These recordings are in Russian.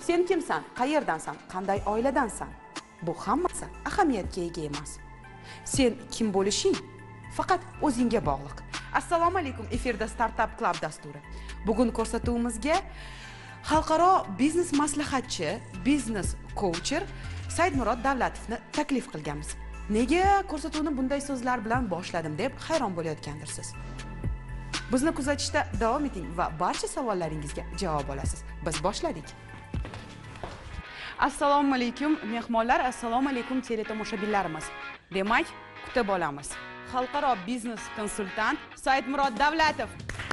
Sen kimsan? Qayerdansan? Qanday oiladansan? Bu hammasi ahamiyatga ega emas. Sen kim bo'lishing faqat o'zingga bog'liq. Assalomu alaykum, efirda Startup Club dasturi. Bugun ko'rsatuvimizga xalqaro biznes maslahatchi, biznes coacher Saidmurod Davlatovni taklif qilganmiz. Nega ko'rsatuvni bunday so'zlar bilan boshladim deb hayron bo'layotgandirsiz. Bizni kuzatishda davom eting va barcha savollaringizga javob olasiz. Biz boshladik. Assalomu alaykum mehmonlar, assalomu alaykum teletomoshabinlarimiz. Demak, kutib olamiz. Xalqaro biznes konsultant Saidmurod Davlatov.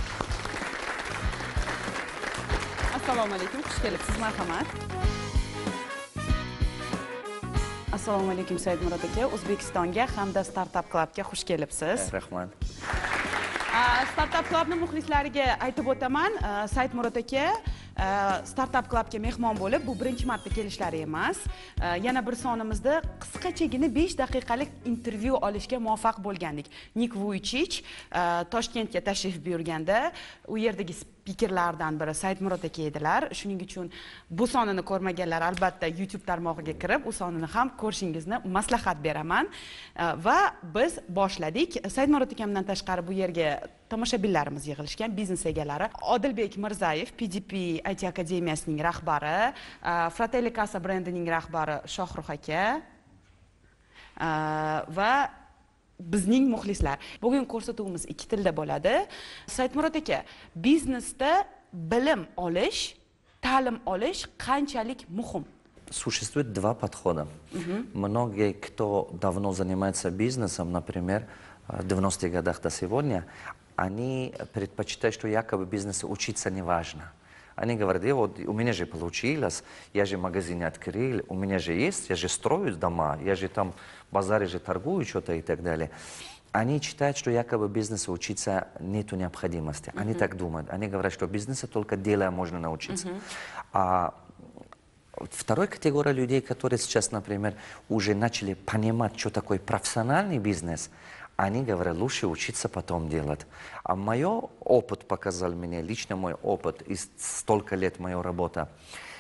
Assalomu alaykum, xush kelibsiz, marhamat. Assalomu alaykum Saidmurod aka, O'zbekistonga hamda Startup Clubga xush kelibsiz. Rahmat. Startup Clubni muxlislariga aytib o'taman, Saidmurod aka Startup Clubga mehmon bo'lib, bu birinchi marta kelishlari emas. Yana bir sonimizda qisqachagina 5 daqiqalik intervyu olishga muvaffaq bo'lgandik. Nik Vuychich Toshkentga tashrif buyurganda, u yerdagi spikerlardan biri Saidmurod aka edilar. Shuning uchun bu sonini ko'rmaganlar albatta YouTube tarmog'iga kirib, u sonini ham ko'rishingizni maslahat beraman. Va biz boshladik. Saidmurod akamdan tashqari bu yerga tomoshabinlarimiz yig'ilishgan, biznes egalari. Odilbek Mirzayev, PDP IT akademiyasining rahbari, Fratelli Casa brendining rahbari Shohruh aka va bizning muxlislar. Bugun ko'rsatuvimiz ikki tilda bo'ladi. Saidmurod aka, biznesda bilim olish, ta'lim olish qanchalik muhim? Существует два подхода. Многие, кто давно занимается бизнесом, например, в 90-х годах до сегодня, они предпочитают, что якобы бизнесу учиться не важно. Они говорят, вот у меня же получилось, я же магазин открыл, у меня же есть, я же строю дома, я же там в базаре же торгую что-то и так далее. Они считают, что якобы бизнесу учиться нету необходимости. Они так думают. Они говорят, что бизнесу только делая можно научиться. А второй категория людей, которые сейчас, например, уже начали понимать, что такое профессиональный бизнес, они говорят, лучше учиться потом делать. А мой опыт показал мне, лично мой опыт, и столько лет моя работа,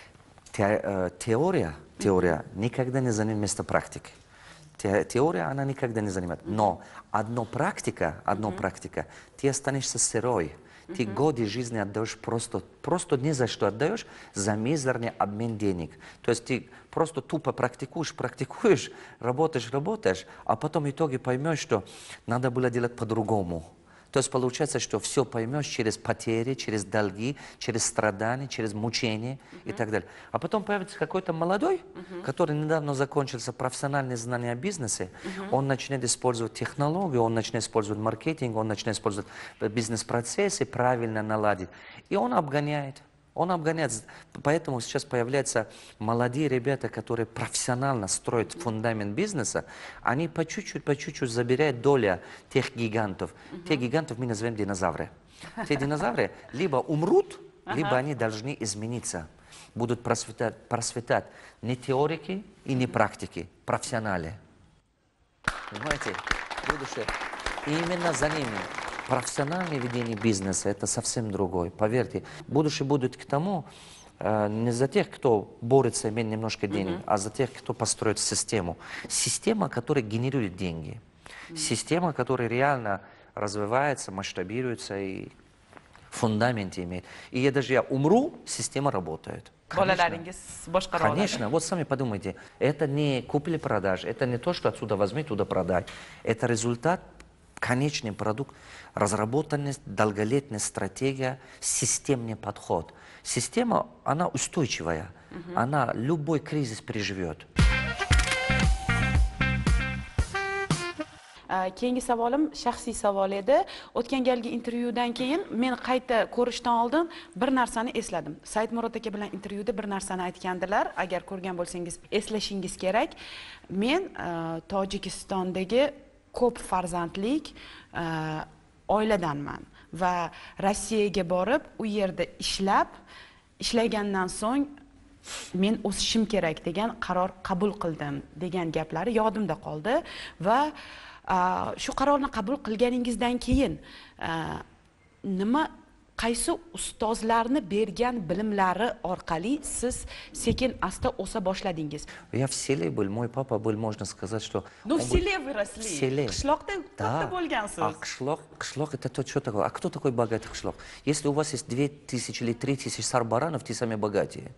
теория никогда не занимает место практики. Теория, она никогда не занимает. Но одна практика, ты останешься сырой. Ты годы жизни отдаешь просто ни за что отдаешь за мизерный обмен денег. То есть ты просто тупо практикуешь, работаешь, а потом в итоге поймешь, что надо было делать по-другому. То есть получается, что все поймешь через потери, через долги, через страдания, через мучения и так далее. А потом появится какой-то молодой, который недавно закончился профессиональные знания о бизнесе, он начинает использовать технологию, он начинает использовать маркетинг, он начинает использовать бизнес-процессы, правильно наладить. И он обгоняет. Поэтому сейчас появляются молодые ребята, которые профессионально строят фундамент бизнеса, они по чуть-чуть забирают долю тех гигантов. Тех гигантов мы называем динозавры. Те динозавры либо умрут, либо они должны измениться. Будут просветать не теорики и не практики, профессионалы. Понимаете? Будущее. И именно за ними. Профессиональное ведение бизнеса – это совсем другое. Поверьте, будущее будет к тому, не за тех, кто борется иметь немножко денег, а за тех, кто построит систему. Система, которая генерирует деньги. Система, которая реально развивается, масштабируется и фундамент имеет. И я умру, система работает. Конечно, вот сами подумайте, это не купли-продажи, это не то, что отсюда возьми, туда продай. Это результат, конечный продукт, разработанность, долголетняя стратегия, системный подход. Система, она устойчивая, она любой кризис переживет. Keyingi savolim shaxsiy savol edi. O'tgan galgi intervyudan keyin men qayta ko'rishdan oldin bir narsani esladim. Saidmurod aka bilan intervyuda bir narsani aytgandilar. Agar ko'rgan bo'lsangiz eslashingiz kerak. Men Tojikistondagi ko'p farzandlik oiladanman va Rossiyaga borib, u yerda ishlagandan so'ng men o'sishim kerak degan qaror qabul qildim degan gaplari yodimda qoldi va shu qarorni qabul qilganingizdan keyin nima qaysi ustozlarni bergan bilimlari orqali siz sekin asta o'sa boshladingiz? Я в селе был, мой папа был, можно сказать, что... Ну, в он был селе выросли. В селе. Qishloqda katta Да. bo'lgansiz. А кышлок это то, что такое? А кто такой богатый кышлок? Если у вас есть 2000 или 3000 сарбаранов, ты самые богатые.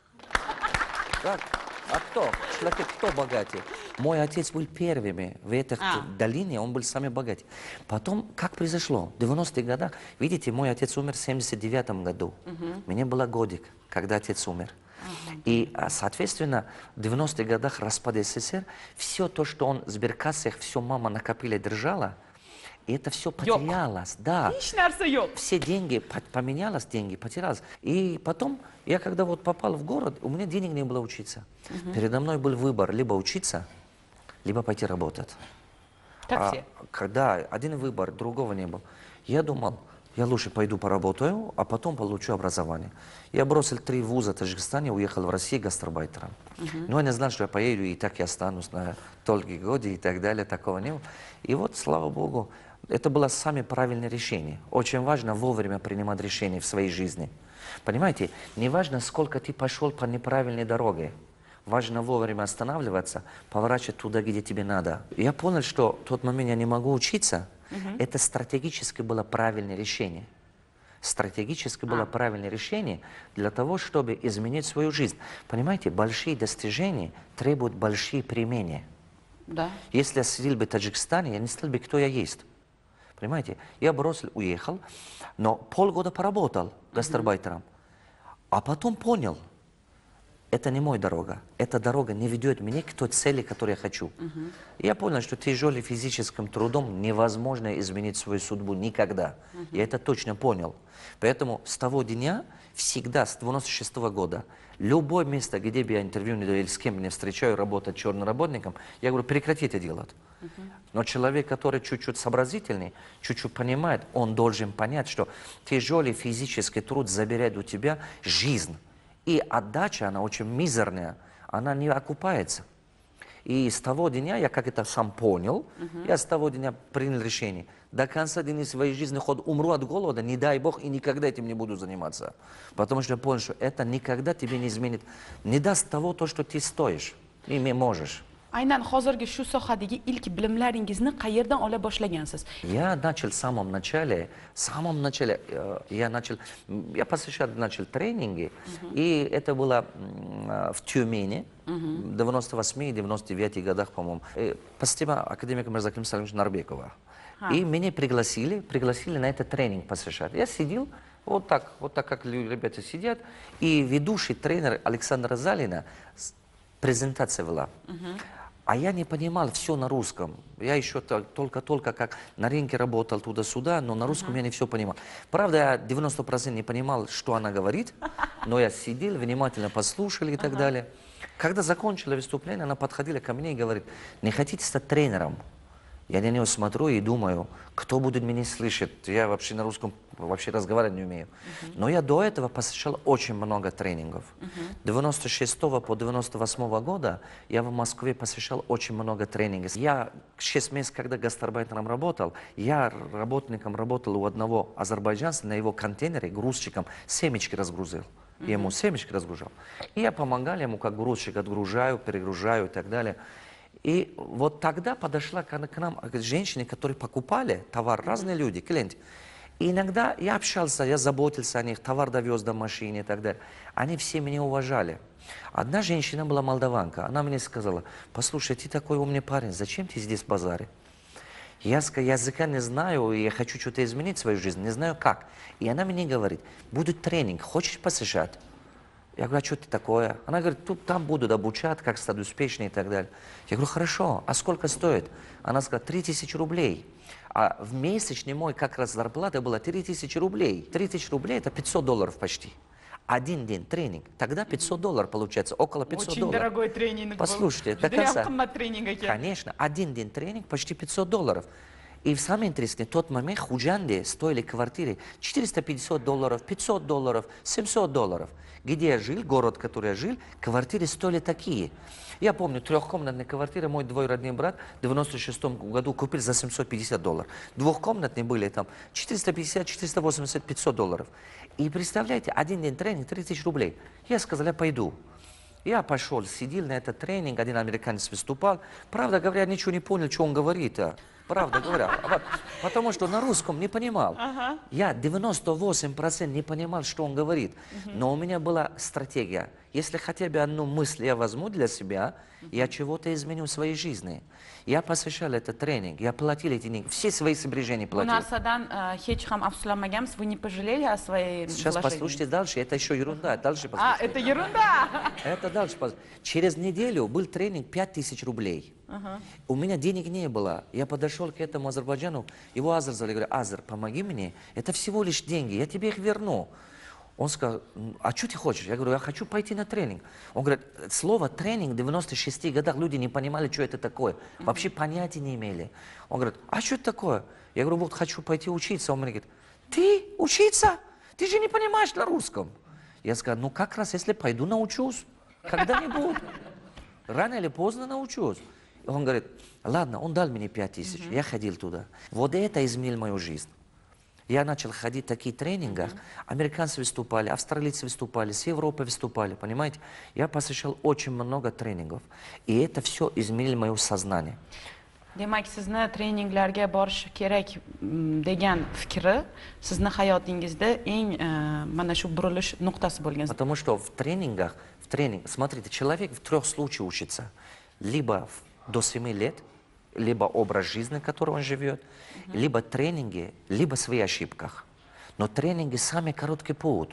Так. А кто? В кышлаке кто богатый? Мой отец был первыми в этой долине, он был самый богатый. Потом, как произошло? В 90-х годах, видите, мой отец умер в 79-м году. Мне было годик, когда отец умер. И, соответственно, в 90-х годах распад СССР, все то, что он в сберкассах, все мама накопила, держала, и это все потерялось. Да. Hech narsa yo'q. Все деньги, поменялось деньги, потерялось. И потом, я когда вот попал в город, у меня денег не было учиться. Передо мной был выбор, либо учиться, либо пойти работать. Как все. Когда один выбор, другого не было. Я думал, я лучше пойду поработаю, а потом получу образование. Я бросил 3 вуза в Таджикистане, уехал в Россию гастарбайтером. Но я не знал, что я поеду и так я останусь на долгие годы и так далее, такого не было. И вот, слава Богу, это было самое правильное решение. Очень важно вовремя принимать решения в своей жизни. Понимаете, не важно, сколько ты пошел по неправильной дороге. Важно вовремя останавливаться, поворачивать туда, где тебе надо. Я понял, что в тот момент я не могу учиться. Это стратегически было правильное решение. Стратегически было правильное решение для того, чтобы изменить свою жизнь. Понимаете, большие достижения требуют большие перемены. Да. Если я сидел бы в Таджикистане, я не стал бы, кто я есть. Понимаете? Я бросил, уехал, но полгода поработал гастарбайтером. А потом понял, это не моя дорога. Эта дорога не ведет меня к той цели, которую я хочу. Я понял, что тяжелым физическим трудом невозможно изменить свою судьбу никогда. Я это точно понял. Поэтому с того дня, всегда, с 96-го года, любое место, где бы я интервью не дал, или с кем не встречаю, работать черным работником, я говорю, прекрати это делать. Но человек, который чуть-чуть сообразительный, чуть-чуть понимает, он должен понять, что тяжелый физический труд забирает у тебя жизнь. И отдача, она очень мизерная, она не окупается. И с того дня, я как это сам понял, я с того дня принял решение. До конца дня своей жизни хоть умру от голода, не дай Бог, и никогда этим не буду заниматься. Потому что я понял, что это никогда тебе не изменит, не даст того, то, что ты стоишь и можешь. Aynan hozirgi shu sohadagi ilk bilimlaringizni qayerdan ola boshlagansiz? Я начал в самом начале, я посещал, начал тренинги, и это было в Тюмени, в 98-99 годах, по-моему. Спасибо академику Мирзакиму Салимовичу Нарбекова. И меня пригласили на этот тренинг посещать. Я сидел, вот так как ребята сидят, и ведущий тренер Александра Залина презентация вела. А я не понимал все на русском. Я еще только как на рынке работал туда-сюда, но на русском я не все понимал. Правда, я 90% не понимал, что она говорит, но я сидел, внимательно послушал и так далее. Когда закончила выступление, она подходила ко мне и говорит, не хотите стать тренером? Я на нее смотрю и думаю, кто будет меня слышать? Я вообще на русском вообще разговаривать не умею. Но я до этого посещал очень много тренингов. 96 по 98 года я в Москве посещал очень много тренингов. Я 6 месяцев, когда гастарбайтером работал, я работником работал у одного азербайджанца, на его контейнере грузчиком семечки разгрузил. Я ему семечки разгружал. И я помогал ему, как грузчик, отгружаю, перегружаю и так далее. И вот тогда подошла к нам женщины, которые покупали товар, разные люди, клиенты. И иногда я общался, я заботился о них, товар довез до машины и так далее. Они все меня уважали. Одна женщина была молдаванка, она мне сказала, послушай, ты такой умный парень, зачем ты здесь в базаре? Я сказал, языка не знаю, и я хочу что-то изменить в свою жизнь, не знаю как. И она мне говорит, будет тренинг, хочешь посещать? Я говорю, а что ты такое? Она говорит, там будут обучать, как стать успешнее и так далее. Я говорю, хорошо, а сколько стоит? Она сказала, 3000 рублей. А в месячный мой как раз зарплата была 3000 рублей. 3000 рублей это $500 почти. Один день тренинг. Тогда $500 получается, около $500. Очень дорогой тренинг. Послушайте, до конца. Конечно, один день тренинг, почти $500. И самое интересное, в тот момент в Худжанде стоили квартиры $450, $500, $700. Где я жил, город, который я жил, квартиры стоили такие. Я помню, трехкомнатная квартира, мой двоюродный брат в 96 году купил за $750. Двухкомнатные были там 450, 480, $500. И представляете, один день тренинг 30 рублей. Я сказал, я пойду. Я пошел, сидел на этот тренинг, один американец выступал. Правда говоря, я ничего не понял, что он говорит. Правда говоря. Потому что на русском не понимал. Я 98% не понимал, что он говорит. Но у меня была стратегия. Если хотя бы одну мысль я возьму для себя, я чего-то изменю в своей жизни. Я посвящал этот тренинг, я платил эти деньги, все свои сбережения платил. Вы не пожалели о своей Сейчас послушайте дальше, это еще ерунда. Дальше послушайте. Это ерунда? Это дальше. Через неделю был тренинг 5000 рублей. У меня денег не было. Я подошел к этому Азербайджану, его Азер звали, говорю, Азер, помоги мне, это всего лишь деньги, я тебе их верну. Он сказал, а что ты хочешь? Я говорю, я хочу пойти на тренинг. Он говорит, слово тренинг в 96 годах люди не понимали, что это такое. Вообще понятия не имели. Он говорит, а что это такое? Я говорю, вот хочу пойти учиться. Он мне говорит, ты учиться? Ты же не понимаешь на русском. Я сказал, ну как раз если пойду научусь, когда-нибудь. Рано или поздно научусь. И он говорит, ладно, он дал мне 5000. Я ходил туда. Вот это изменило мою жизнь. Я начал ходить в таких тренингах. Американцы выступали, австралийцы выступали, с Европы выступали, понимаете? Я посещал очень много тренингов. И это все изменило мое сознание. Demak, sizni treninglarga borish kerak degan fikri sizni hayotingizda eng mana shu burilish nuqtasi bo'lgan. Потому что в тренингах, смотрите, человек в 3 случаях учится. Либо до 7 лет, либо образ жизни, который он живет, либо тренинги, либо в своих ошибках. Но тренинги самый короткий путь.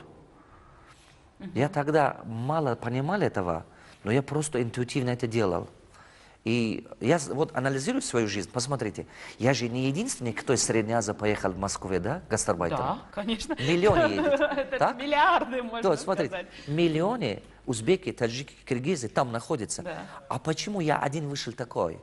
Я тогда мало понимал этого, но я просто интуитивно это делал. И я вот анализирую свою жизнь, посмотрите, я же не единственный, кто из Средней Азии поехал в Москву, да, гастарбайтером? Да, конечно. Миллионы едет. Это миллиарды, можно смотрите, сказать. Миллионы узбеки, таджики, киргизы там находятся. Да. А почему я один вышел такой?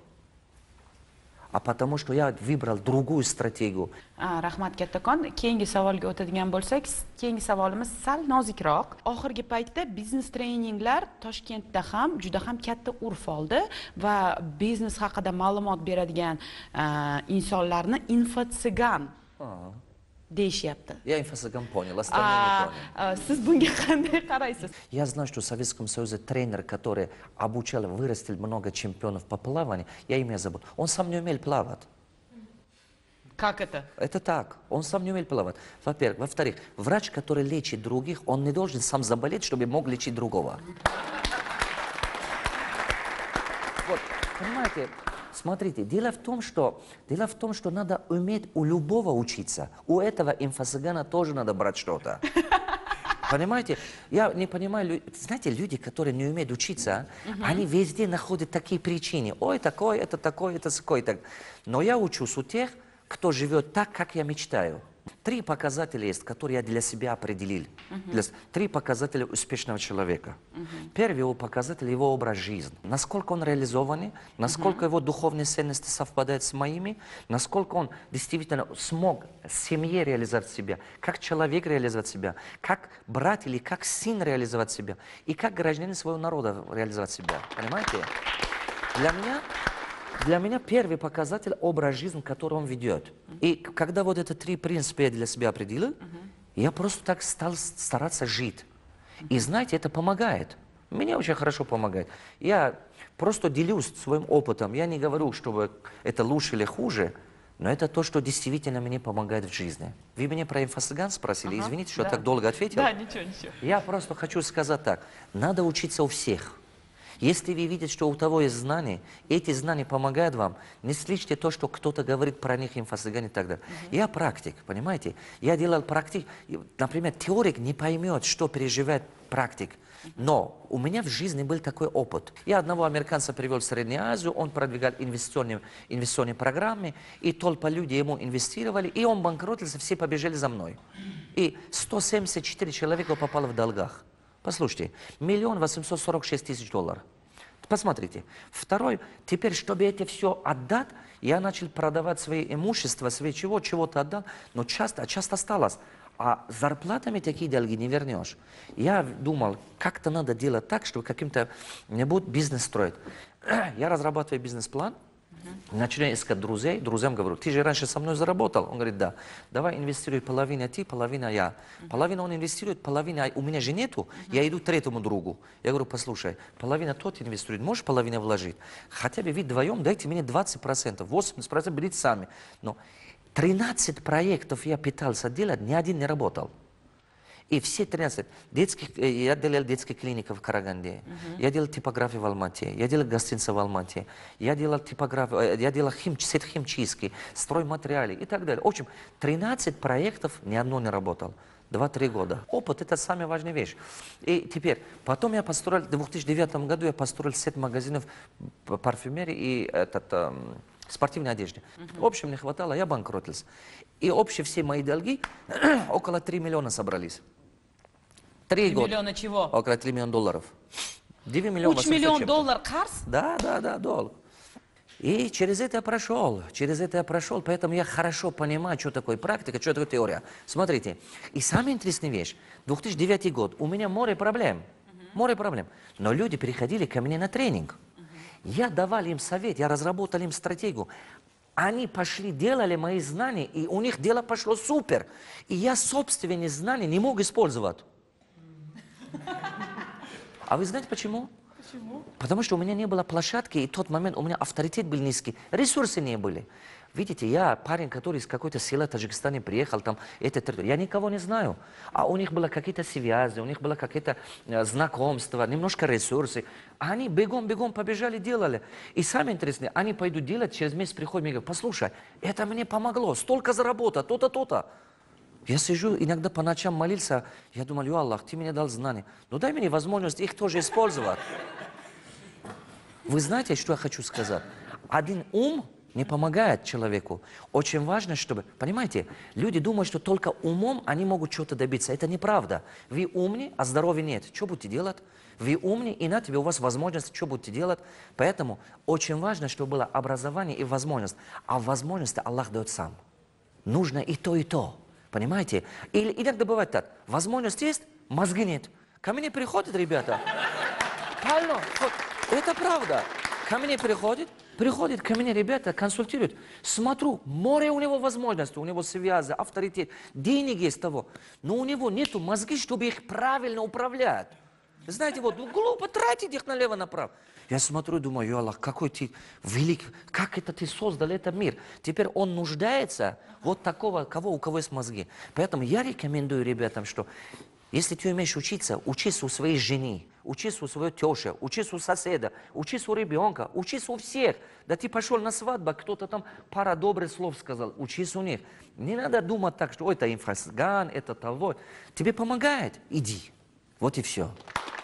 А потому что я выбрал другую стратегию. Rahmat kattakon, keyingi savolga o'tadigan bo'lsak, keyingi savolimiz sal nozikroq. Oxirgi paytda biznes treninglar Toshkentda ham juda ham katta urf oldi va biznes haqida ma'lumot beradigan insonlarni infotsigan deyishyapti. Я инфо-цыган понял, остальные не понял. Siz bunga qanday qaraysiz? Я знаю, что в Советском Союзе тренер, который обучал, вырастил много чемпионов по плаванию, я имя забыл, он сам не умел плавать. Как это? Это так, он сам не умел плавать. Во-первых. Во-вторых, врач, который лечит других, он не должен сам заболеть, чтобы мог лечить другого. Вот, понимаете, смотрите, дело в том, что надо уметь у любого учиться. У этого инфо-цыгана тоже надо брать что-то. Понимаете? Я не понимаю, знаете, люди, которые не умеют учиться, они везде находят такие причины. Ой, такой, это такой, это такой. Так. Но я учусь у тех, кто живет так, как я мечтаю. 3 показателя есть, которые я для себя определил. 3 показателя успешного человека. Первый его показатель – его образ жизни. Насколько он реализованный, насколько его духовные ценности совпадают с моими, насколько он действительно смог в семье реализовать себя, как человек реализовать себя, как брат или как сын реализовать себя, и как гражданин своего народа реализовать себя. Понимаете? Для меня первый показатель – образ жизни, который он ведет. И когда вот эти 3 принципа я для себя определил, я просто так стал стараться жить. И знаете, это помогает. Мне очень хорошо помогает. Я просто делюсь своим опытом. Я не говорю, чтобы это лучше или хуже, но это то, что действительно мне помогает в жизни. Вы меня про инфо-цыган спросили. Извините, что я так долго ответил. Да, ничего. Я просто хочу сказать так. Надо учиться у всех. Если вы видите, что у того есть знания, эти знания помогают вам, не слышите то, что кто-то говорит про них, инфо-цыгане и так далее. Я практик, понимаете? Я делал практик. Например, теорик не поймет, что переживает практик. Но у меня в жизни был такой опыт. Я одного американца привел в Среднюю Азию, он продвигал инвестиционные программы, и толпа людей ему инвестировали, и он банкротился, все побежали за мной. И 174 человека попало в долгах. Послушайте, $1 846 000. Посмотрите. Второй, теперь, чтобы это все отдать, я начал продавать свои имущества, свои чего-то отдал, но часто осталось. А зарплатами такие долги не вернешь. Я думал, как-то надо делать так, чтобы каким-то нибудь бизнес строить. Я разрабатываю бизнес-план, начинаю искать друзей, друзьям говорю, ты же раньше со мной заработал. Он говорит, да. Давай инвестируй половина ты, половина я. Половина он инвестирует, половина у меня же нету, я иду к третьему другу. Я говорю, послушай, половина тот инвестирует, можешь половину вложить? Хотя бы вы вдвоем дайте мне 20%, 80% берите сами. Но 13 проектов я пытался делать, ни один не работал. И все 13. Я делал детские клиники в Караганде, я делал типографию в Алмате, я делал гостиницы в Алмате, я делал типографию, я делал сет химчистки, стройматериалы и так далее. В общем, 13 проектов, ни одно не работал. 2-3 года. Опыт – это самая важная вещь. И теперь, потом я построил, в 2009 году я построил сеть магазинов парфюмерии и спортивной одежды. В общем, не хватало, я банкротился. И общие все мои долги около 3 миллиона собрались. 3 года. Миллиона чего? Около 3 миллиона долларов. 9 миллионов. 3 миллион доллар карс? Да, долг. И через это я прошел, поэтому я хорошо понимаю, что такое практика, что такое теория. Смотрите, и самая интересная вещь, 2009 год, у меня море проблем, но люди переходили ко мне на тренинг. Я давал им совет, я разработал им стратегию. Они пошли, делали мои знания, и у них дело пошло супер. И я собственные знания не мог использовать. А вы знаете почему? Почему? Потому что у меня не было площадки, и в тот момент у меня авторитет был низкий, ресурсы не были. Видите, я парень, который из какой-то села Таджикистана приехал, там, я никого не знаю. А у них было какие-то связи, у них было какие-то знакомства, немножко ресурсы. А они бегом побежали, делали. И самое интересное, они пойдут делать, через месяц приходят и говорят, послушай, это мне помогло, столько заработать, то-то, то-то. Я сижу, иногда по ночам молился, я думал, о Аллах, ты мне дал знания, но дай мне возможность их тоже использовать. Вы знаете, что я хочу сказать? Один ум не помогает человеку. Очень важно, чтобы... Понимаете, люди думают, что только умом они могут чего-то добиться. Это неправда. Вы умны, а здоровья нет. Что будете делать? Вы умны, и на тебе у вас возможность, что будете делать. Поэтому очень важно, чтобы было образование и возможность. А возможности Аллах дает сам. Нужно и то, и то. Понимаете? Или иногда бывает так. Возможность есть, мозги нет. Ко мне приходят ребята. Правильно? Это правда. Ко мне приходят ко мне ребята, консультируют. Смотрю, море у него возможностей, у него связи, авторитет, денег есть того. Но у него нету мозги, чтобы их правильно управлять. Знаете, вот глупо тратить их налево-направо. Я смотрю, думаю, Аллах, какой ты великий, как это ты создал этот мир. Теперь он нуждается вот такого, у кого есть мозги. Поэтому я рекомендую ребятам, что если ты умеешь учиться, учись у своей жены, учись у своей тещи, учись у соседа, учись у ребенка, учись у всех. Да ты пошел на свадьбу, кто-то там пара добрых слов сказал, учись у них. Не надо думать так, что это инфо-цыган, это того. Тебе помогает, иди. Вот и все.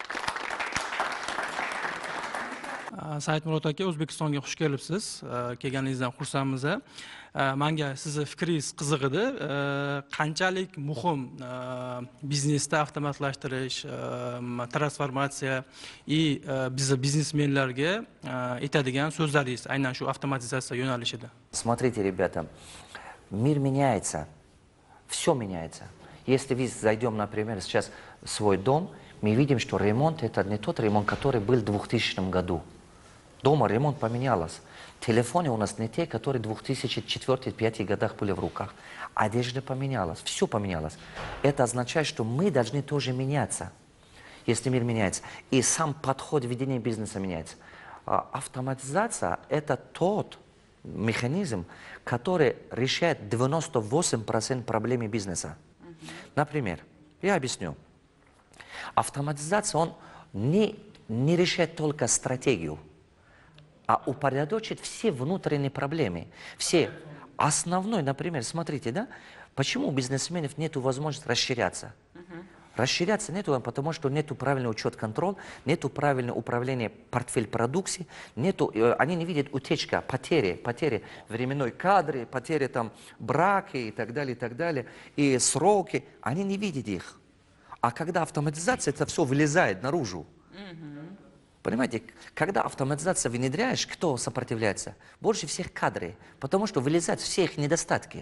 Saidmurod aka, O'zbekistonga xush kelibsiz. Kelganingizdan xursandmiz. Menga sizni fikringiz qiziq edi. Qanchalik muhim biznesda avtomatlashtirish, transformatsiya и biz biznesmenlarga aytadigan so'zlaringiz aynan shu avtomatizatsiya yo'nalishida. Смотрите, ребята, мир меняется, все меняется. Если мы зайдем, например, сейчас в свой дом, мы видим, что ремонт это не тот ремонт, который был в 2000 году. Дома ремонт поменялся. Телефоны у нас не те, которые в 2004-2005 годах были в руках. Одежда поменялась, все поменялось. Это означает, что мы должны тоже меняться, если мир меняется. И сам подход ведения бизнеса меняется. Автоматизация – это тот механизм, который решает 98% проблем бизнеса. Например, я объясню. Автоматизация, он не решает только стратегию, а упорядочит все внутренние проблемы. Все. Основной, например, смотрите, да, почему у бизнесменов нет возможности расширяться? Расширяться нету, потому что нету правильного учет, контроль, нету правильного управления портфель продукции, они не видят утечка, потери временной кадры, потери там браки и так далее, и сроки, они не видят их. А когда автоматизация, это все вылезает наружу. Понимаете, когда автоматизация внедряешь, кто сопротивляется? Больше всех кадры, потому что вылезают все их недостатки.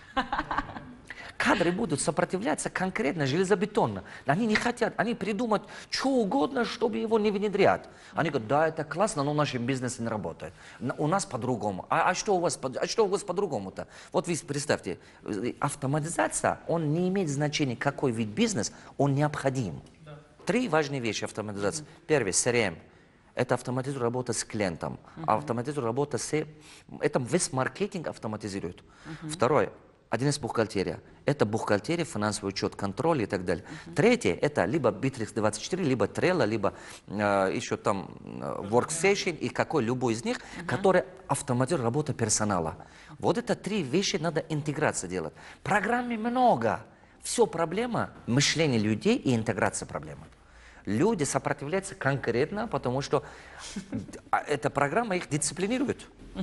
Кадры будут сопротивляться конкретно, железобетонно. Они не хотят, они придумают что угодно, чтобы его не внедрять. Они говорят, да, это классно, но в нашем бизнесе не работает. У нас по-другому. А что у вас по-другому-то? Вот вы представьте, автоматизация, он не имеет значения, какой вид бизнеса, он необходим. Три важные вещи автоматизации. Первый, CRM. Это автоматизирует работу с клиентом. Автоматизирует работу с... Это весь маркетинг автоматизирует. Второе. 1С бухгалтерия. Это бухгалтерия, финансовый учет, контроль и так далее. Третье, это либо Bittrex 24, либо Trello, либо еще там Workstation и какой любой из них, который автоматизирует работу персонала. Вот это три вещи надо интеграция делать. Программ много. Все проблема мышления людей и интеграция проблемы. Люди сопротивляются конкретно, потому что эта программа их дисциплинирует.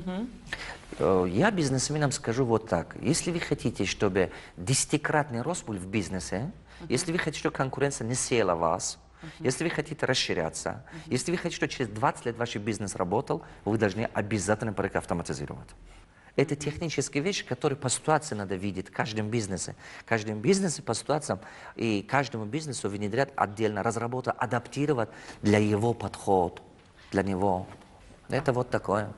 Я бизнесменам скажу вот так. Если вы хотите, чтобы 10-кратный рост был в бизнесе, если вы хотите, чтобы конкуренция не села вас, если вы хотите расширяться, если вы хотите, чтобы через 20 лет ваш бизнес работал, вы должны обязательно проект автоматизировать. Это технические вещи, которые по ситуации надо видеть в каждом бизнесе. Каждым бизнесе по ситуациям и каждому бизнесу внедрять отдельно, разработать, адаптировать для его подход, для него. Это вот такое.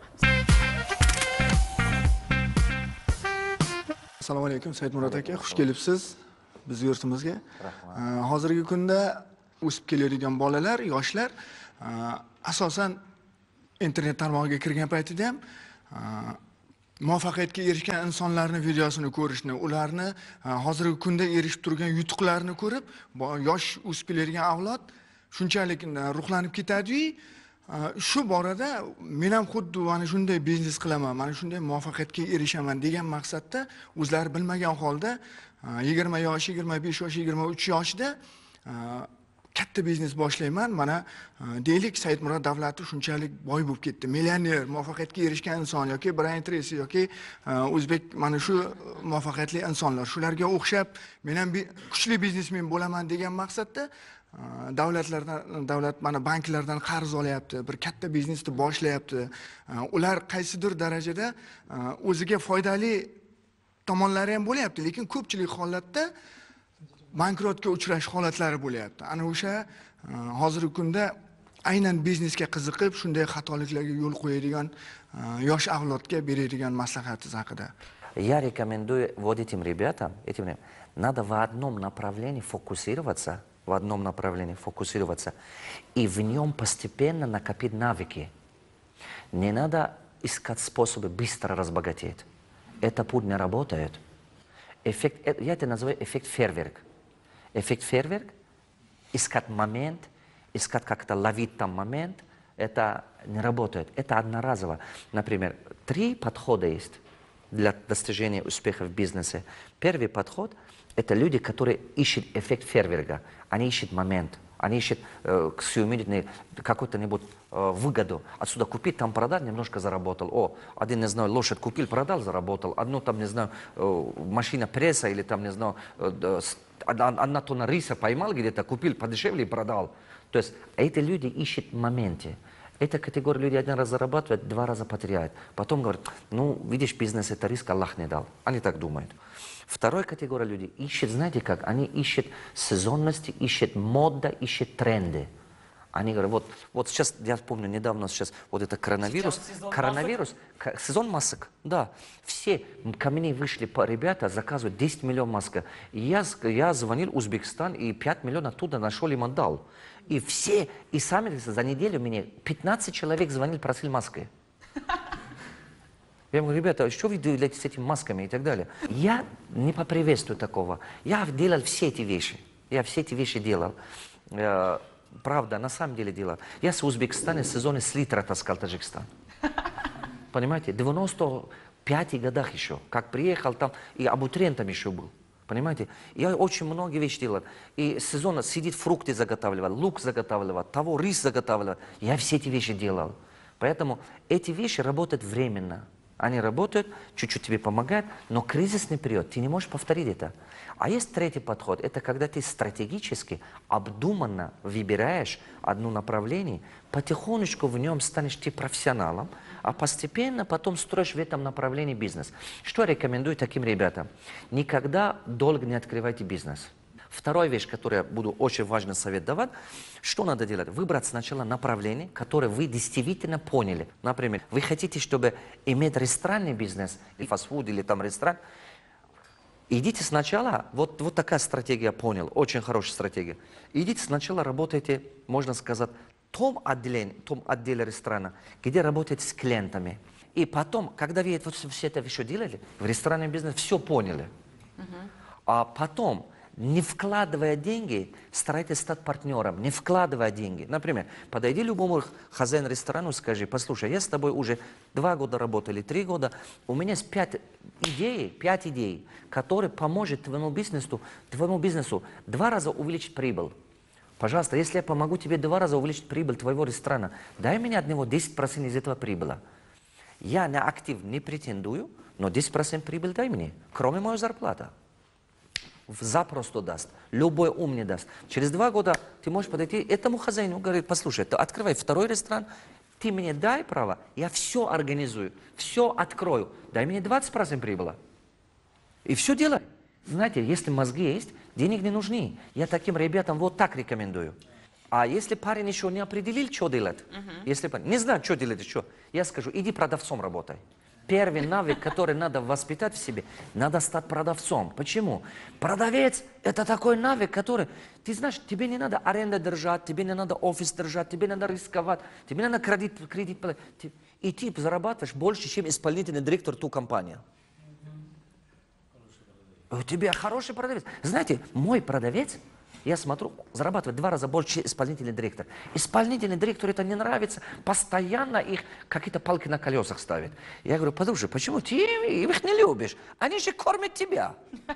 Assalomu alaykum, Saidmurod aka, xush kelibsiz biz yurtimizga. Hozirgi kunda o'sib kelayotgan bolalar, yoshlar asosan internet tarmog'iga kirgan paytida ham muvaffaqiyatga erishgan insonlarning videosini ko'rishni, ularni hozirgi kunda erishib turgan yutuqlarni ko'rib, yosh o'sib kelayotgan avlod shunchalik ruhlanib ketadi-yu, shu borada men ham xuddi mana shunday biznes qilaman, mana shunday muvaffaqiyatga erishaman degan maqsadda o'zlari bilmagan holda 20 yosh, 25 yosh, 23 yoshda katta biznes boshlayman. Mana deylik, Saidmurod Davlatov shunchalik boy bo'lib ketdi, millioner, muvaffaqiyatga erishgan inson yoki Brian Tracy yoki o'zbek mana shu muvaffaqiyatli insonlar, shularga o'xshab men ham kuchli biznesmen bo'laman degan maqsadda davlat mana banklardan qarz olyapti, bir katta biznesni boshlayapti. Ular qaysidir darajada o'ziga foydali tomonlari ham bo'lyapti, lekin ko'pchilik holatda bankrotga uchrash holatlari bo'lyapti. Ana o'sha hozirgi kunda aynan biznesga qiziqib, shunday xatoliklarga yo'l qo'yadigan yosh avlodga beradigan maslahatingiz haqida. Я рекомендую вот этим ребятам, надо в одном направлении фокусироваться, и в нем постепенно накопить навыки. Не надо искать способы быстро разбогатеть. Это путь не работает. Я это называю эффект фейерверк. Эффект фейерверк, искать момент, искать как-то ловить там момент, это не работает. Это одноразово. Например, 3 подхода есть для достижения успеха в бизнесе. Первый подход – это люди, которые ищут эффект фейерверка. Они ищут момент, они ищут какую-то выгоду. Отсюда купить, там продать, немножко заработал. О, один, не знаю, лошадь купил, продал, заработал. Одну там, не знаю, машина пресса или там, не знаю, одна тонна риса поймал где-то, купил подешевле и продал. То есть эти люди ищут моменты. Эта категория людей 1 раз зарабатывает, 2 раза потеряет. Потом говорят, ну, видишь, бизнес это риск, Аллах не дал. Они так думают. Вторая категория людей ищет, знаете как, они ищут сезонности, ищут мода, ищут тренды. Они говорят, вот сейчас, я помню, недавно сейчас вот это коронавирус, сезон масок, да. Все ко мне вышли ребята, заказывают 10 миллионов масок. И я звонил в Узбекистан, и 5 миллионов оттуда нашел им отдал. И все, и сами за неделю мне 15 человек звонили, просили маски. Я говорю, ребята, что вы делаете с этими масками и так далее? Я не поприветствую такого. Я делал все эти вещи. Я все эти вещи делал. Правда, на самом деле делал. Я с Узбекистана сезоны с литра таскал в Таджикистан. Понимаете? В 95 годах еще. Как приехал там, и абитуриентом еще был. Понимаете? Я очень многие вещи делал. И сезонно сидит, фрукты заготавливал, лук заготавливал, того рис заготавливал. Я все эти вещи делал. Поэтому эти вещи работают временно. Они работают, чуть-чуть тебе помогают, но кризисный период, ты не можешь повторить это. А есть третий подход, это когда ты стратегически, обдуманно выбираешь одно направление, потихонечку в нем станешь ты профессионалом, а постепенно потом строишь в этом направлении бизнес. Что я рекомендую таким ребятам? Никогда долго не открывайте бизнес. Вторая вещь, которую я буду очень важный совет давать, что надо делать? Выбрать сначала направление, которое вы действительно поняли. Например, вы хотите, чтобы иметь ресторанный бизнес, или фастфуд, или там ресторан. Идите сначала, вот такая стратегия, понял, очень хорошая стратегия. Идите сначала, работайте, можно сказать, в том отделе ресторана, где работаете с клиентами. И потом, когда вы все это еще делали, в ресторанном бизнесе все поняли. А потом, не вкладывая деньги, старайтесь стать партнером, не вкладывая деньги. Например, подойди любому хозяину ресторана, скажи: послушай, я с тобой уже 2 года работал или 3 года, у меня есть 5 идей, которые поможет твоему бизнесу 2 раза увеличить прибыль. Пожалуйста, если я помогу тебе 2 раза увеличить прибыль твоего ресторана, дай мне от него 10% из этого прибыли. Я на актив не претендую, но 10% прибыль дай мне, кроме моей зарплаты. Запросто даст. Любой ум не даст. Через 2 года ты можешь подойти этому хозяину и говорить: послушай, ты открывай второй ресторан, ты мне дай право, я все организую, все открою, дай мне 20% прибыли. И все делай. Знаете, если мозги есть, денег не нужны. Я таким ребятам вот так рекомендую. А если парень еще не определил, что делать, если парень не знает, что делать еще, я скажу: иди продавцом работай. Первый навык, который надо воспитать в себе, надо стать продавцом. Почему? Продавец – это такой навык, который, ты знаешь, тебе не надо аренду держать, тебе не надо офис держать, тебе не надо рисковать, тебе не надо кредит платить. И ты зарабатываешь больше, чем исполнительный директор ту компанию. У тебя хороший продавец. Знаете, мой продавец, я смотрю, зарабатывает 2 раза больше, чем исполнительный директор. Исполнительный директор это не нравится, постоянно их какие-то палки на колесах ставит. Я говорю: послушай, почему ты их не любишь? Они же кормят тебя.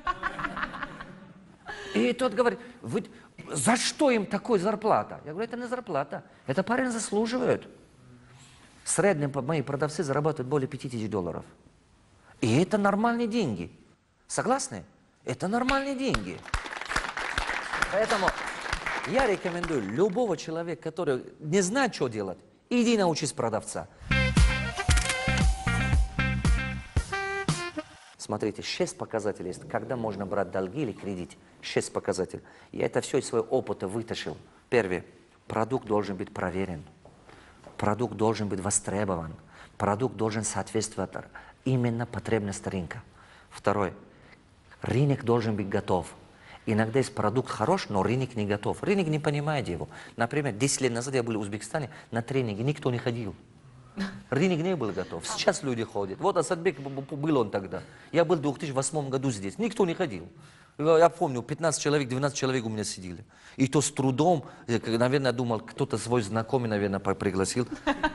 И тот говорит: за что им такая зарплата? Я говорю: это не зарплата, это парень заслуживает. В среднем мои продавцы зарабатывают более $5000. И это нормальные деньги. Согласны? Это нормальные деньги. Поэтому я рекомендую любого человека, который не знает, что делать, иди научись продавца. Смотрите, 6 показателей есть, когда можно брать долги или кредит. 6 показателей. Я это все из своего опыта вытащил. Первый. Продукт должен быть проверен. Продукт должен быть востребован. Продукт должен соответствовать именно потребностям рынка. Второй. Рынок должен быть готов. Иногда есть продукт хорош, но рынок не готов. Рынок не понимает его. Например, 10 лет назад я был в Узбекистане, на тренинге никто не ходил. Рынок не был готов. Сейчас люди ходят. Вот Асадбек был он тогда. Я был в 2008 году здесь. Никто не ходил. Я помню, 15 человек, 12 человек у меня сидели. И то с трудом, наверное, думал, кто-то свой знакомый, наверное, пригласил.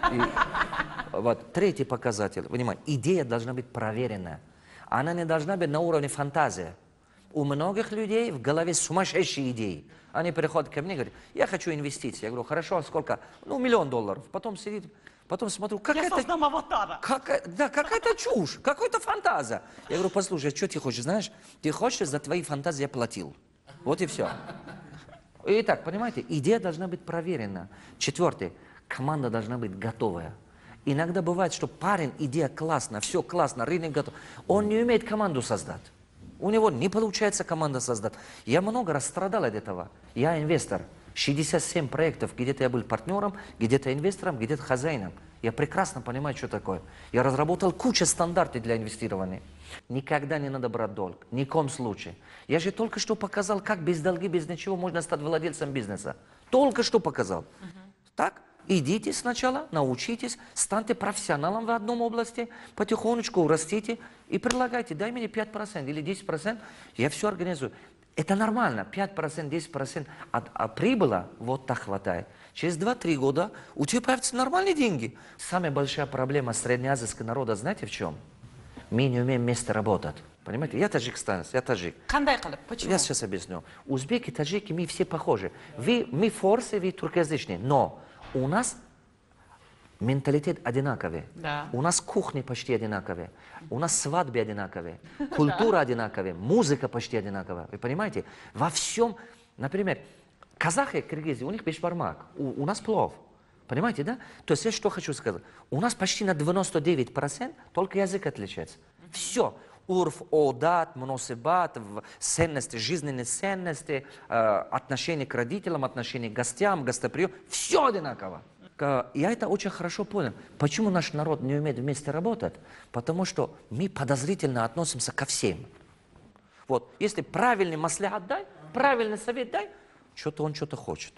Вот. Третий показатель. Понимаете, идея должна быть проверенная. Она не должна быть на уровне фантазии. У многих людей в голове сумасшедшие идеи. Они приходят ко мне и говорят: я хочу инвестиции. Я говорю: хорошо, а сколько? Ну, $1 миллион. Потом сидит, потом смотрю, Я создам аватара. какая-то чушь, какая-то фантазия. Я говорю: послушай, что ты хочешь, знаешь? Ты хочешь, за твои фантазии я платил. Вот и все. Итак, понимаете, идея должна быть проверена. Четвертый, команда должна быть готовая. Иногда бывает, что парень, идея классная, все классно, рынок готов. Он не умеет команду создать. У него не получается команда создать. Я много раз страдал от этого. Я инвестор. 67 проектов, где-то я был партнером, где-то инвестором, где-то хозяином. Я прекрасно понимаю, что такое. Я разработал кучу стандартов для инвестирования. Никогда не надо брать долг. Ни в коем случае. Я же только что показал, как без долги, без ничего можно стать владельцем бизнеса. Только что показал. Так? Идите сначала, научитесь, станьте профессионалом в одном области, потихонечку растите и предлагайте: дай мне 5% или 10%, я все организую. Это нормально, 5%, 10% от прибыли вот так хватает. Через 2-3 года у тебя появятся нормальные деньги. Самая большая проблема среднеазийского народа, знаете в чем? Мы не умеем вместе работать. Понимаете? Я таджикистанец, я таджик. Почему? Я сейчас объясню. Узбеки, таджики, мы все похожи. Мы форсы, вы туркоязычные, но у нас менталитет одинаковый. Да. У нас кухни почти одинаковые, у нас свадьбы одинаковые, культура одинаковая, музыка почти одинаковая. Вы понимаете? Во всем, например, казахи, киргизы, у них бешбармак, у нас плов. Понимаете, да? То есть я что хочу сказать. У нас почти на 99% только язык отличается. Все. Урф, одат, моносибат, ценности, жизненные ценности, отношение к родителям, отношение к гостям, гостоприем. Все одинаково. Я это очень хорошо понял. Почему наш народ не умеет вместе работать? Потому что мы подозрительно относимся ко всем. Вот, если правильный маслихат дай, правильный совет дай, что-то он что-то хочет.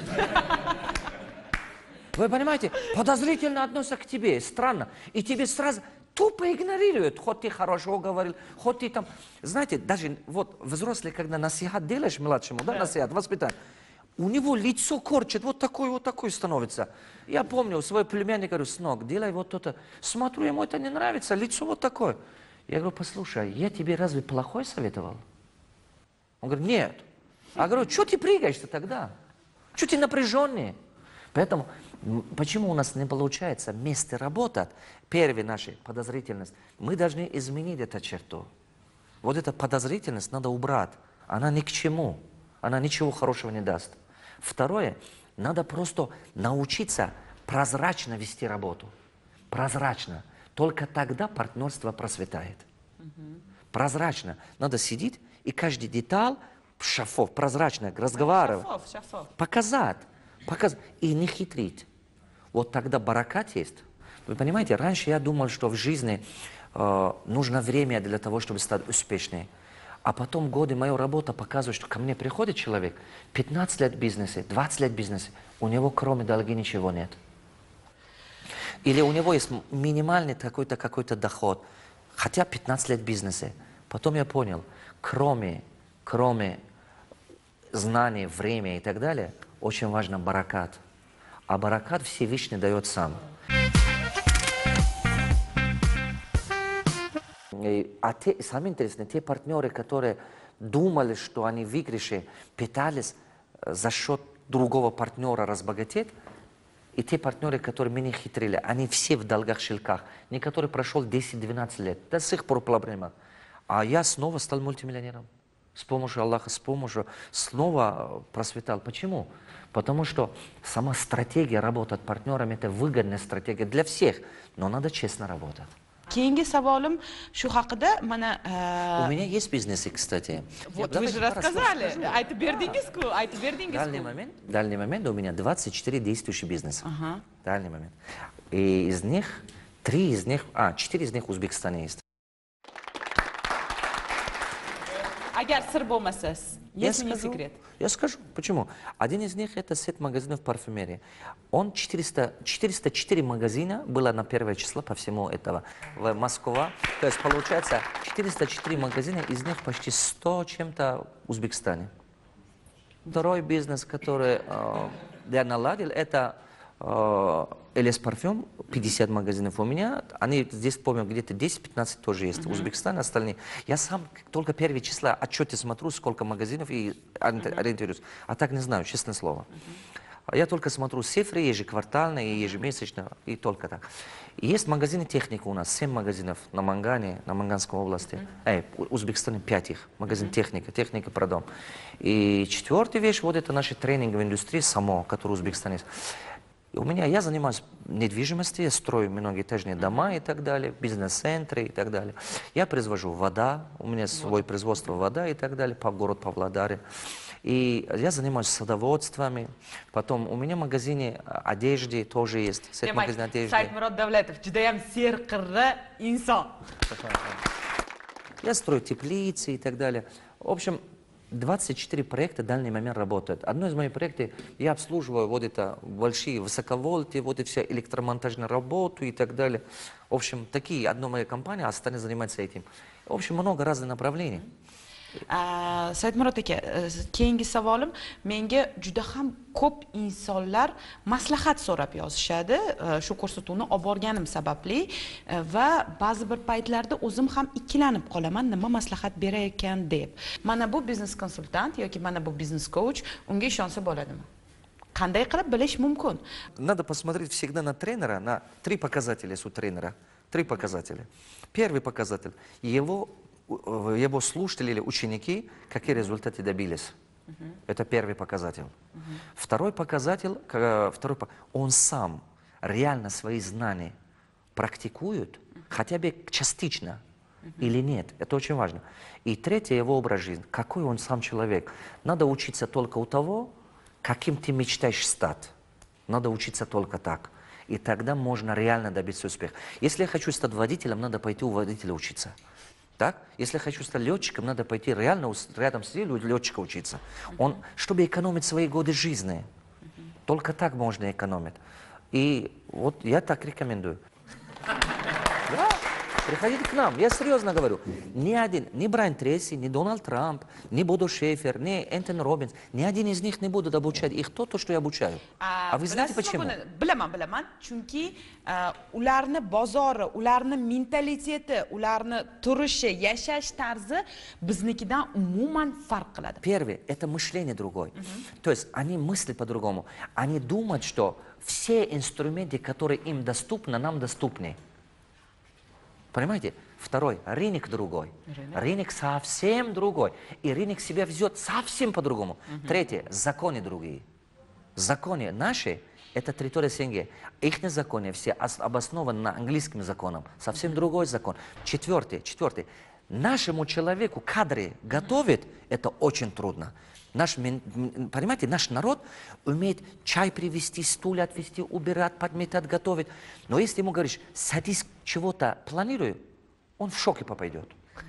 Вы понимаете, подозрительно относятся к тебе, странно. И тебе сразу тупо игнорируют, хоть ты хорошо говорил, хоть ты там... Знаете, даже вот взрослый, когда насихат делаешь младшему, да, насихат, воспитание, у него лицо корчит, вот такой становится. Я помню, свой племянник говорю, сынок, делай вот то-то. Смотрю, ему это не нравится, лицо вот такое. Я говорю, послушай, я тебе разве плохой советовал? Он говорит, нет. Я говорю, что ты прыгаешь-то тогда? Что ты напряженный? Поэтому, почему у нас не получается вместе работать? Первая наша подозрительность. Мы должны изменить эту черту. Вот эта подозрительность надо убрать. Она ни к чему. Она ничего хорошего не даст. Второе, надо просто научиться прозрачно вести работу. Прозрачно. Только тогда партнерство процветает. Прозрачно. Надо сидеть и каждый деталь шафов, прозрачно разговаривать. Шафов. Показать. И не хитрить. Вот тогда баракат есть. Вы понимаете, раньше я думал, что в жизни нужно время для того, чтобы стать успешнее. А потом годы моей работы показывают, что ко мне приходит человек, 15 лет в бизнесе, 20 лет в бизнесе, у него кроме долги ничего нет. Или у него есть минимальный какой-то доход, хотя 15 лет в бизнесе. Потом я понял, кроме знаний, времени и так далее, очень важно баракат. А баракат Всевышний дает сам. Самое интересное, те партнеры, которые думали, что они в выигрыше, пытались за счет другого партнера разбогатеть, и те партнеры, которые меня хитрили, они все в долгах-щелках. Некоторые прошел 10-12 лет, до сих пор проблема. А я снова стал мультимиллионером. С помощью Аллаха, с помощью снова процветал. Почему? Потому что сама стратегия работать партнерами – это выгодная стратегия для всех, но надо честно работать. Keyingi savolim shu haqida mana У меня есть бизнесы, кстати. вот вы же рассказали, aytib berdingiz-ku, aytib berdingiz-ku. Дальний момент у меня 24 действующих бизнеса. Дальний момент. И из них 4 из них в Узбекистане есть. Agar sir bo'lmasa, если не секрет. Я скажу. Почему? Один из них это сеть магазинов парфюмерии. Он 404 магазина было на 1 число по всему этого. В Москва. То есть получается 404 магазина, из них почти 100 чем-то в Узбекистане. Второй бизнес, который я наладил, это ЛС парфюм, 50 магазинов у меня. Они здесь, помню, где-то 10-15 тоже есть. Узбекистан, остальные. Я сам только 1 числа отчете смотрю, сколько магазинов и ориентируюсь. А так не знаю, честное слово. Я только смотрю цифры ежеквартально и ежемесячно, и только так. И есть магазины техники у нас, 7 магазинов на Мангане, на Манганской области. В Узбекистане 5 их. Магазин техника продам. И четвертая вещь, вот это наша тренинговая индустрия само, которая в Узбекистане есть. Я занимаюсь недвижимостью, я строю многоэтажные дома и так далее, бизнес-центры и так далее. Я произвожу вода, у меня свое производство вода и так далее, по городу Павлодаре. И я занимаюсь садоводствами. Потом у меня в магазине одежды тоже есть. Магазин одежды. Saidmurod Davlatov judayam serqirra inson. Я строю теплицы и так далее. В общем, 24 проекта в данный момент работают. Одно из моих проектов, я обслуживаю вот это большие высоковольты, вот и вся электромонтажную работу и так далее. В общем, такие, одна моя компания, остальные занимаются этим. В общем, много разных направлений. Saidmurod aka, keyingi savolim, menga juda ham ko'p insonlar maslahat so'rab yozishadi, shu ko'rsatuvni olib borganim sababli va ba'zi bir paytlarda o'zim ham ikkilanib qolaman, nima maslahat berar ekan deb. Mana bu biznes konsultant yoki mana bu biznes coach, unga ishonsa bo'ladimi? qanday qilib bilish mumkin? Надо посмотреть всегда на тренера, на три показателя есть у тренера. Три показателя. Первый показатель. Его слушатели или ученики, какие результаты добились. Это первый показатель. Второй показатель, он сам реально свои знания практикует, хотя бы частично или нет. Это очень важно. И третий его образ жизни. Какой он сам человек. Надо учиться только у того, каким ты мечтаешь стать. Надо учиться только так. И тогда можно реально добиться успеха. Если я хочу стать водителем, надо пойти у водителя учиться. Так? Если я хочу стать летчиком, надо пойти реально рядом с ним летчика учиться. Чтобы экономить свои годы жизни. Только так можно экономить. И вот я так рекомендую. Да, приходите к нам, я серьезно говорю. Ни Брайан Трейси, ни Дональд Трамп, ни Бодо Шефер, ни Энтони Роббинс, ни один из них не будут обучать их то, что я обучаю. А вы знаете почему? Bilaman. Chunki ularni bozori, ularni mentaliteti, ularni turishi, yashash tarzi biznikidan umuman farq qiladi. Первый – это мышление другое. То есть они мыслят по-другому. Они думают, что все инструменты, которые им доступны, нам доступны. Понимаете? Второй – рынок другой. Рынок совсем другой. И рынок себя ведет совсем по-другому. Третье – законы другие. Законы наши – это территория СНГ. Их законы все обоснованы на английском законе. Совсем другой закон. Четвертый. Нашему человеку кадры готовить – это очень трудно. Понимаете, наш народ умеет чай привезти, стулья отвезти, убирать, подметать, готовить. Но если ему говоришь, садись, чего-то планируй, он в шоке попадет.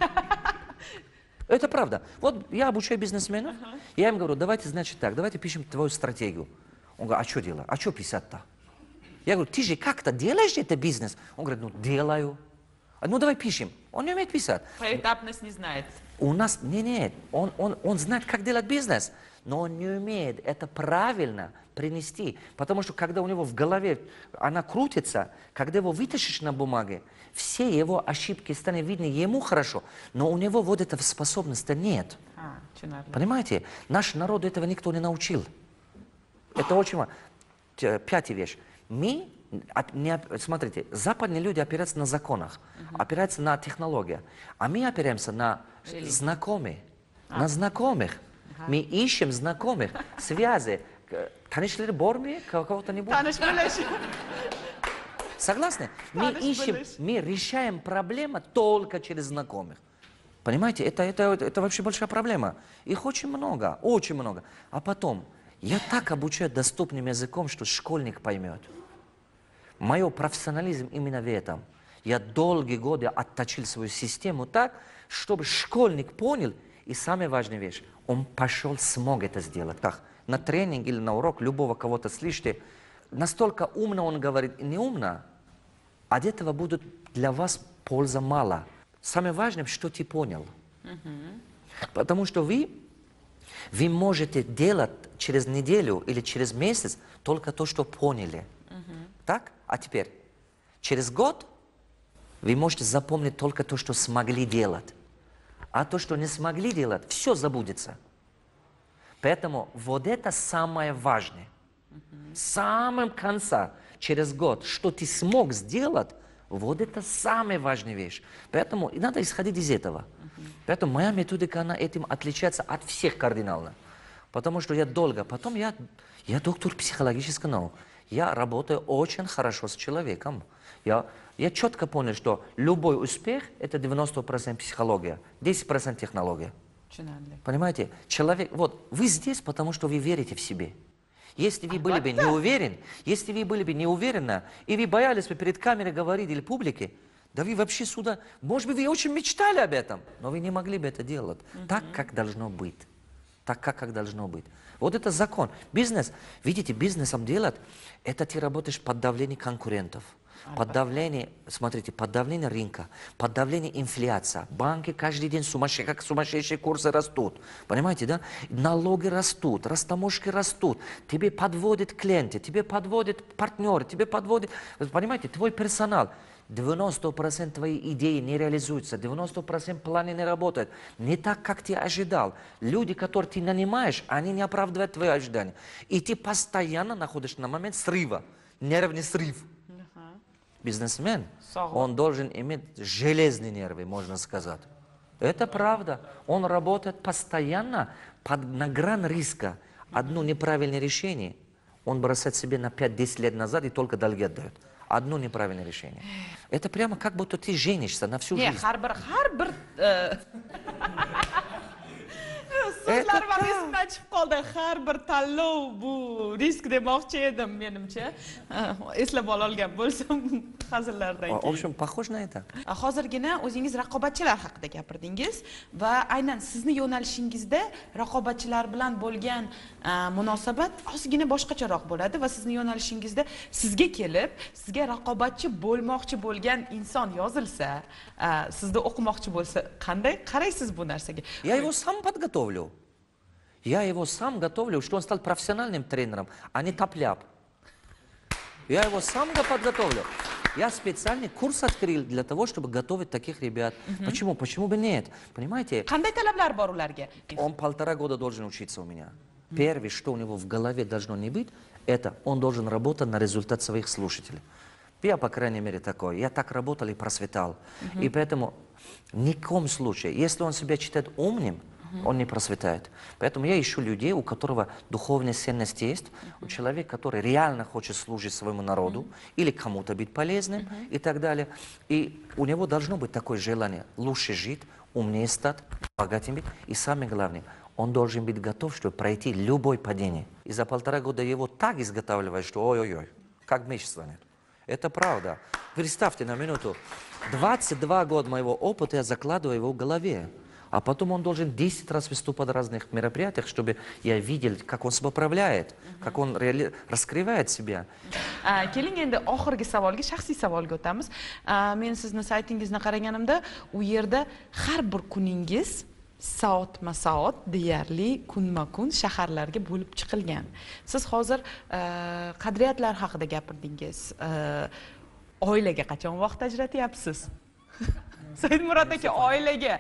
Это правда. Вот я обучаю бизнесменов, я им говорю, давайте, значит так, давайте пишем твою стратегию. Он говорит, а что делать? А что писать-то? Я говорю, ты же как-то делаешь это бизнес? Он говорит, ну делаю. Ну давай пишем. Он не умеет писать. Поэтапность не знает. У нас, нет, он знает, как делать бизнес, но он не умеет это правильно принести. Потому что когда у него в голове она крутится, когда его вытащишь на бумаге, все его ошибки станут видны ему хорошо, но у него вот этой способности нет. Понимаете? Наш народ этого никто не научил. Это очень важно. Пятая вещь. Смотрите, западные люди опираются на законах, опираются на технологии, а мы опираемся на знакомых, на знакомых. Мы ищем знакомых, связи. Танишли борми кого-то-нибудь? Согласны? Мы решаем проблемы только через знакомых. Понимаете, это вообще большая проблема. Их очень много, очень много. А потом, я так обучаю доступным языком, что школьник поймет. Мой профессионализм именно в этом. Я долгие годы отточил свою систему так, чтобы школьник понял, и самая важная вещь, он пошел, смог это сделать. Как на тренинг или на урок любого кого-то слышите, настолько умно он говорит, не умно, от этого будет для вас польза мало. Самое важное, что ты понял. Потому что вы можете делать через неделю или через месяц только то, что поняли. Так? А теперь, через год вы можете запомнить только то, что смогли делать. А то, что не смогли делать, все забудется. Поэтому вот это самое важное. В самом конце, через год, что ты смог сделать, вот это самая важная вещь. Поэтому и надо исходить из этого. Поэтому моя методика, она этим отличается от всех кардинально. Потому что я потом я доктор психологических наук. Я работаю очень хорошо с человеком. Я четко понял, что любой успех – это 90% психология, 10% технология. Понимаете? Человек, вот вы здесь, потому что вы верите в себе. Если вы были бы не уверены, и вы боялись бы перед камерой говорить или публике, да вы вообще сюда, может быть, вы очень мечтали об этом, но вы не могли бы это делать так, как должно быть. Так, как должно быть. Вот это закон. Бизнес, видите, бизнесом делать, это ты работаешь под давлением конкурентов, под давлением, смотрите, под давлением рынка, под давлением инфляции. Банки каждый день как сумасшедшие курсы растут. Понимаете, да? Налоги растут, растаможки растут. Тебе подводят клиенты, тебе подводят партнеры, тебе подводят, понимаете, твой персонал. 90% твоей идеи не реализуются, 90% планы не работают. Не так, как ты ожидал. Люди, которых ты нанимаешь, они не оправдывают твои ожидания. И ты постоянно находишься на момент срыва, нервный срыв. Бизнесмен, он должен иметь железные нервы, можно сказать. Это правда. Он работает постоянно на грани риска. Одно неправильное решение, он бросает себе на 5-10 лет назад и только долги отдает. Одно неправильное решение. Это прямо как будто ты женишься на всю жизнь. So'zlar ham esimdan chiqib qoldi. Har bir tanlov bu risk demoqchi edim menimcha. Eslab olgan bo'lsam hazillardan В keyin. общем, похож на это. Hozirgina o'zingiz raqobatchilar haqida gapirdingiz va aynan sizni yo'nalishingizda raqobatchilar bilan bo'lgan munosabat ozgina boshqacharoq bo'ladi va sizni yo'nalishingizda sizga kelib, sizga raqobatchi bo'lmoqchi bo'lgan inson yozilsa, sizda o'qimoqchi bo'lsa, qanday qaraysiz bu narsaga? Я его сам подготовлю. Я его сам готовлю, что он стал профессиональным тренером, а не тап-ляп. Я его сам подготовлю. Я специальный курс открыл для того, чтобы готовить таких ребят. Почему? Почему бы нет? Понимаете? Qanday talablar bor ularga? Он 1,5 года должен учиться у меня. Первое, что у него в голове должно не быть, это он должен работать на результат своих слушателей. Я, по крайней мере, такой. Я так работал и просветал. И поэтому ни в коем случае, если он себя считает умным, он не просветает. Поэтому я ищу людей, у которого духовная ценность есть, у человека, который реально хочет служить своему народу или кому-то быть полезным и так далее. И у него должно быть такое желание лучше жить, умнее стать, богатым быть. И самое главное, он должен быть готов, чтобы пройти любое падение. И за 1,5 года его так изготавливают, что ой-ой-ой, как меч станет. Это правда. Представьте на минуту, 22 года моего опыта я закладываю его в голове. А потом он должен 10 раз выступать в разных мероприятиях, чтобы я видел, как он себя управляет, как он раскрывает себя. Keling endi oxirgi savolga, shaxsiy savolga o'tamiz. Men sizni saytingizni qaraganimda, u yerda har bir kuningiz soatma-soat deyarli kunma-kun shaharlarga bo'lib chiqilgan. Siz hozir qadriyatlar haqida gapirdingiz. Oilaga qachon vaqt ajratyapsiz? Saidmurod aka, oilaga.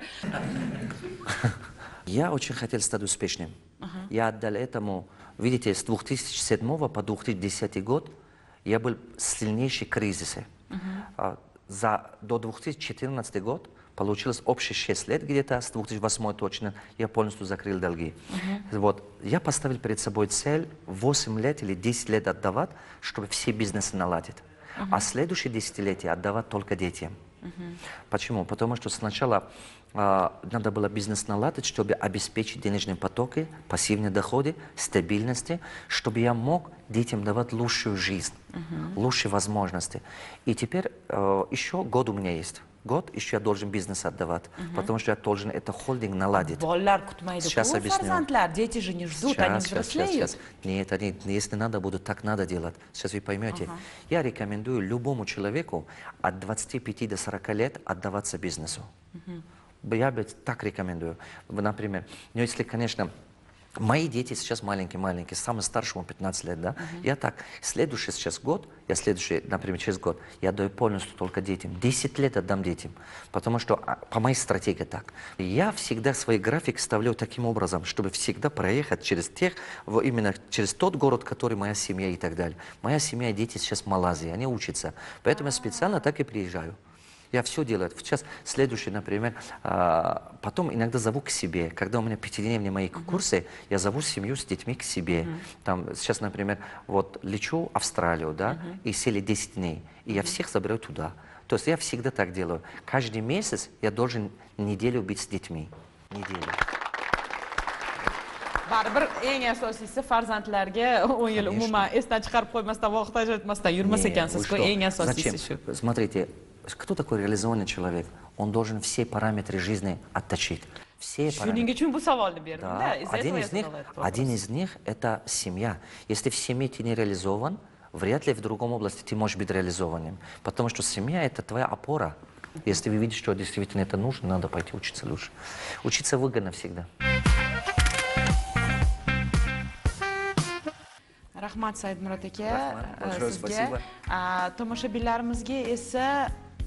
Я очень хотел стать успешным. Я отдал этому, видите, с 2007 по 2010 год я был в сильнейшей кризисе. До 2014 год получилось общие 6 лет где-то, с 2008 точно, я полностью закрыл долги. Вот. Я поставил перед собой цель 8 лет или 10 лет отдавать, чтобы все бизнесы наладить. А следующие десятилетия отдавать только детям. Почему? Потому что сначала надо было бизнес наладить, чтобы обеспечить денежные потоки, пассивные доходы, стабильности, чтобы я мог детям давать лучшую жизнь, лучшие возможности. И теперь еще год у меня есть. Год еще я должен бизнес отдавать, потому что я должен это холдинг наладить. Сейчас объясню. Дети же не ждут, они взрослеют. Нет, если надо будет, так надо делать. Сейчас вы поймете. Я рекомендую любому человеку от 25 до 40 лет отдаваться бизнесу. Я бы так рекомендую. Например, если, конечно, мои дети сейчас маленькие, самый старшему 15 лет, да? Я так, следующий сейчас год, например, через год, я даю полностью только детям. 10 лет отдам детям, потому что по моей стратегии так. Я всегда свой график ставлю таким образом, чтобы всегда проехать именно через тот город, который моя семья и так далее. Моя семья и дети сейчас в Малайзии, они учатся, поэтому я специально так и приезжаю. Я все делаю. Сейчас следующий, например, потом иногда зову к себе. Когда у меня 5-дневные мои курсы, я зову семью с детьми к себе. Там, сейчас, например, вот лечу в Австралию, да, и сели 10 дней, и я всех заберу туда. То есть я всегда так делаю. Каждый месяц я должен неделю быть с детьми. Неделю. Baribir eng asosiysi farzandlarga 10 yil umuman esdan chiqarib qo'ymasdan, vaqt ajratmasdan yurmas ekansiz-ku, eng asosiysi shu. Смотрите, кто такой реализованный человек? Он должен все параметры жизни отточить. Все Shuning uchun bu savolni berdim. Да. Один из них это семья. Если в семье ты не реализован, вряд ли в другом области ты можешь быть реализованным. Потому что семья это твоя опора. Если вы видите, что действительно это нужно, надо пойти учиться лучше. Учиться выгодно всегда. Rahmat Saidmurod aka, sizga tomoshabinlarimizga esa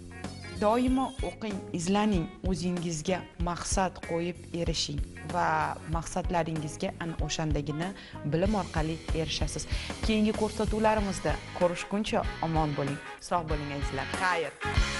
Doimo o'qing, izlaning, o'zingizga maqsad qo'yib erishing va maqsadlaringizga ana o'shandagina bilim orqali erishasiz. Keyingi ko'rsatuvlarimizda ko'rishguncha omon bo'ling, sog' bo'ling azizlar. Xayr.